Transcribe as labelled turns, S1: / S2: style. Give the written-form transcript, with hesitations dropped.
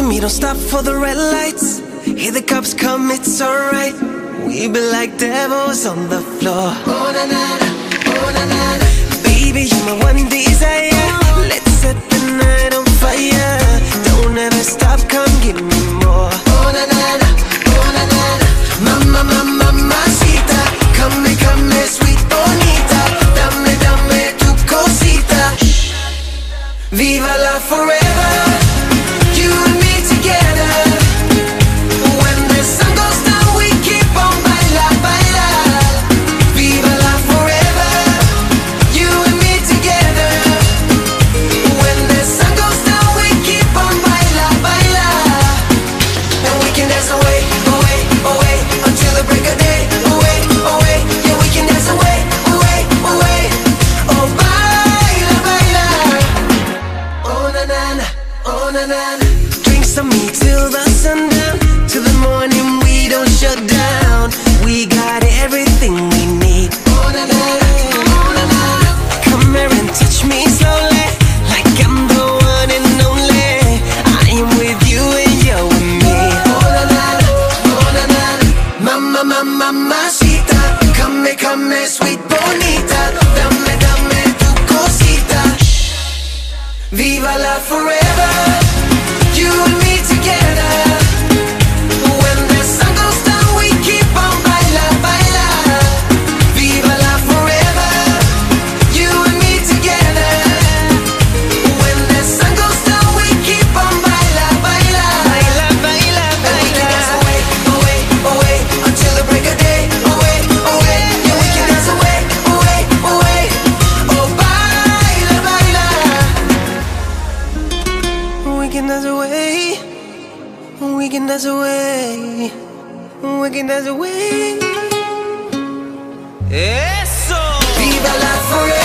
S1: and me don't stop for the red lights. Hear the cops come, it's alright. We be like devils on the floor. Oh na na na, oh na na na. Baby, you're my one desire. Let's set the night on fire. Don't ever stop, come give me more. Oh na na na, oh na na na. Mama, mama, mamacita. Come, sweet bonita. Dame, dame tu cosita. Viva la forever. You and me together. When the sun goes down, we keep on baila, baila. Viva la forever. You and me together. When the sun goes down, we keep on baila, baila. And we can dance away, away, away until the break of day. Away, away, yeah, we can dance away, away, away. Oh, baila, baila. Oh na na na, oh na na na. Drinks on me till the sundown. Till the morning we don't shut down. We got everything we need. Oh na na na, oh na na na. Come here and touch me slowly, like I'm the one and only. I am with you and you're with me. Oh na na na, oh na na na. Mama, mama, mamacita. Come, sweet bonita. Dame, dame tu cosita. Viva la forever. You and me together. When the sun goes down, we keep on baila, baila. Viva la forever. You and me together. When the sun goes down, we keep on baila, baila. Baila, baila, baila. And we can dance away, away, away until the break of day. Away, away, yeah, we can dance away, away, away. Oh, baila, baila. We can dance away. We can dance away. We can dance away. Eso. Viva la forever.